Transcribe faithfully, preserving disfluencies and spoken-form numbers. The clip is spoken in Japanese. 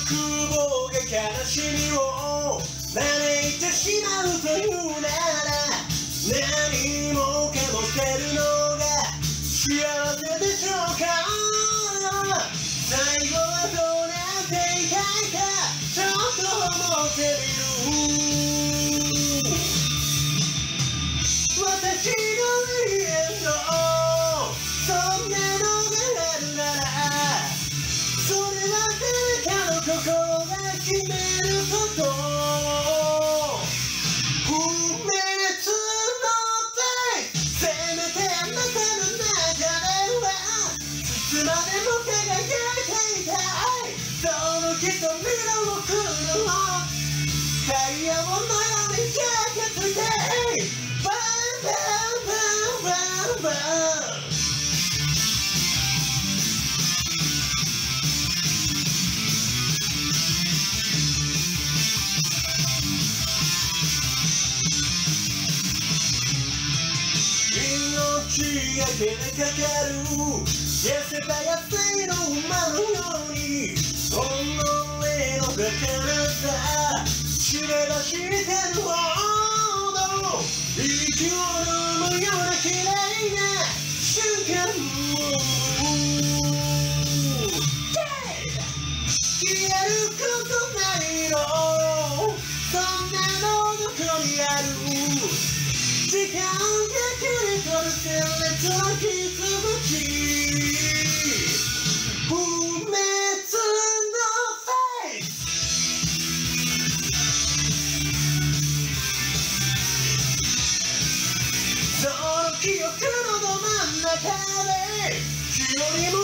望が悲しみを招いてしまうというなら、何もかも捨てるのが幸せでしょうか。最後はどうなっていたいかちょっと思ってみる。私の家のそんなのがあるなら、それは誰かの心が決めること。不滅のフェイス、せめてあなたの中ではいつまでも輝いていたい。その瞳の奥のダイヤモンドのようにジャケついてバンバンバンバンバン。命がけでかかる痩せた野生の馬のように、己の儚さ知れば知ってるほど息を飲むような綺麗な瞬間を消えることないの、そんなのどこにある。時間が切り取る鮮烈な傷口、不滅のフェイス。その記憶のど真ん中で日和